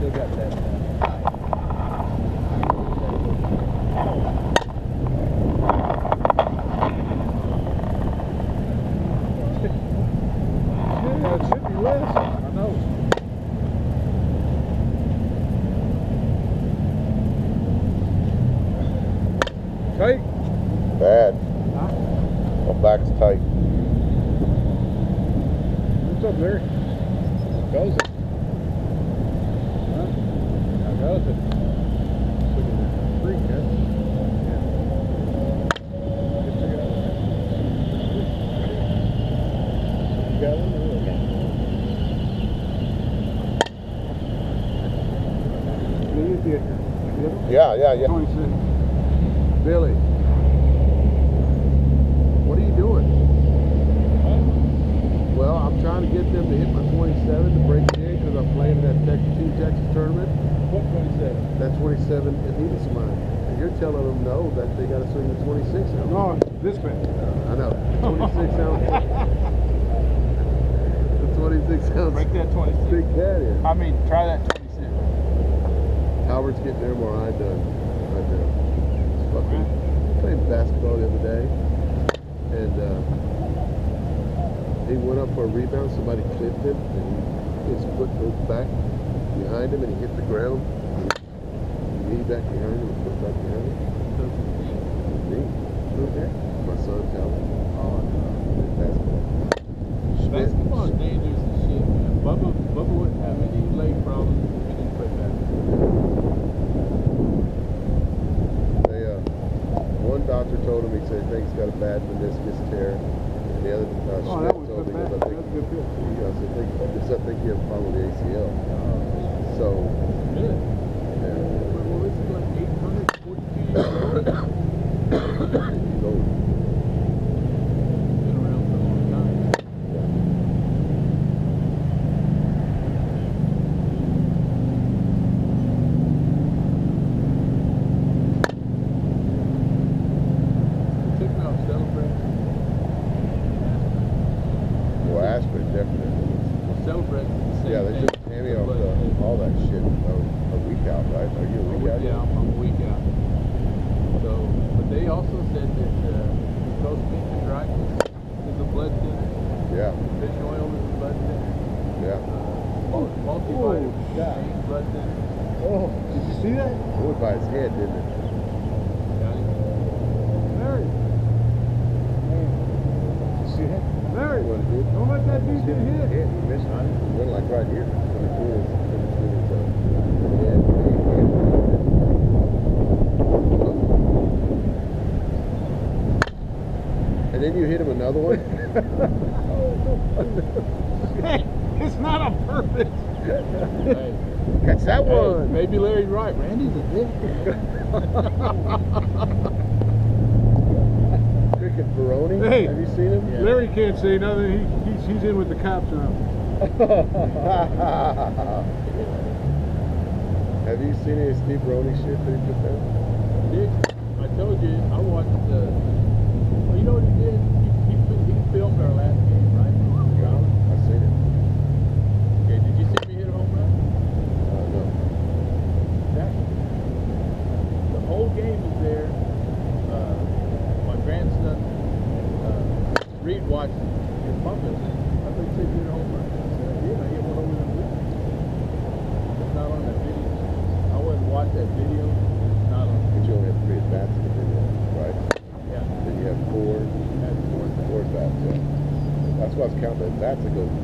still got that tight. Yeah, it should be less. I know. Tight. Bad. Huh? My back's tight. What's up, Larry? How goes it? Huh? How goes it? Look at that freak, huh? Just check it out. You got one? Yeah. 26. Billy. What are you doing? Well, I'm trying to get them to hit my 27 to break it in because I'm playing in that Team Texas tournament. What 27? That 27 Adidas of mine. And you're telling them no, that they got to swing the 26 ounce. No, this man. I know. 26 ounce. The 26 ounce. Break that 26. Big cat is. I mean, try that 26. Howard's getting their MRI done right now. It's fucking playing basketball the other day, and he went up for a rebound. Somebody clipped him, and his foot goes back behind him, and he hit the ground. Knee back behind him, and foot back behind him. Knee. Okay. My son's out. Oh, Basketball. basketball is dangerous as shit, man. Bubba wouldn't have any leg problems if he didn't play basketball. They, one doctor told him, he said, I think he's got a bad meniscus tear. And the other Oh, that Schmidt was told good me, match. I think, That's a good pitch. I think you have a problem with the ACL. So, Really? yeah. Well, this is like 842 years old. He's old. Been around for a long time. Took me off Celebrate. Well, Aspen, definitely. Celebrate. Yeah, they took Tammy off all that shit a week out, right? Are you a week out? Yeah, I'm a week out. So, but they also said that Coast Beach Dragons is a blood thinner. Yeah, Fish oil is a blood thinner. yeah. Multivitamin Oh, is blood thinner. Oh, did you see that? It went by his head, didn't it? Got it? Larry. Did you see that? Larry, What it did? don't let that dude get hit. He missed it. It went like right here. In between his head. And then you hit him another one. Hey, it's not on purpose. Hey, Catch that hey, one. maybe Larry's right. Randy's a dick. Cricket Baroni. Hey. Have you seen him? Yeah. Larry can't say nothing. He's in with the cops now. Have you seen any Steve Baroni shit that he put down? Dude, I told you, I watched well, you know what he did? He filmed our last game, right? Yeah, I've seen it. Okay, did you see me hit a home run? No. Exactly. The whole game is there. My grandson, Reed watched it. His mom goes, I thought you said you hit a home run. I said, I did. I hit one over the blue. It's not on that video. I wouldn't watch that video. It's not on. But you only have 3 at bats in the video, right? Yeah. Then you have 4 That's at bats. Yeah. That's why it's counting at bats. It goes.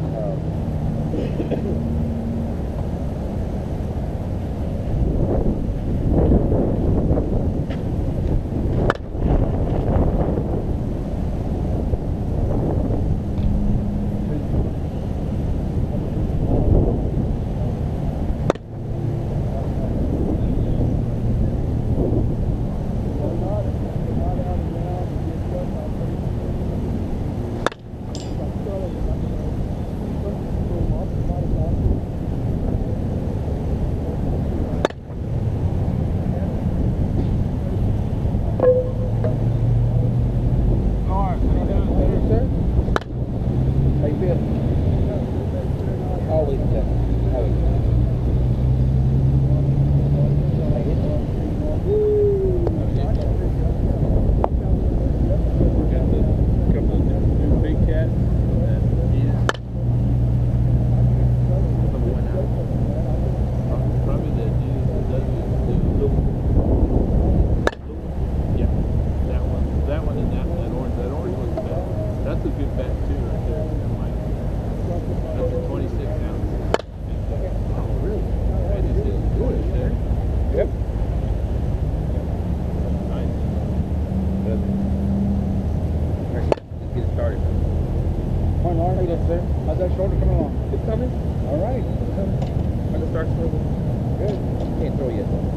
Are the start swivel? Good. Can't throw yet though.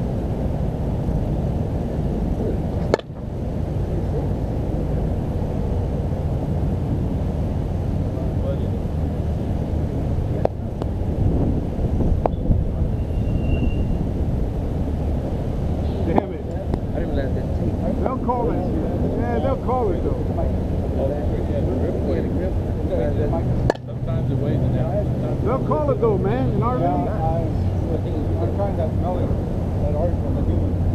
Damn it. I didn't realize that tape. They'll call it. Yeah, they'll call it though. Oh, yeah, the grip Yeah, the weight. grip. Sometimes it weighs an ounce. Sometimes They'll call it though, man. In our league. I think it's I'm trying that smelling, that art from the new one.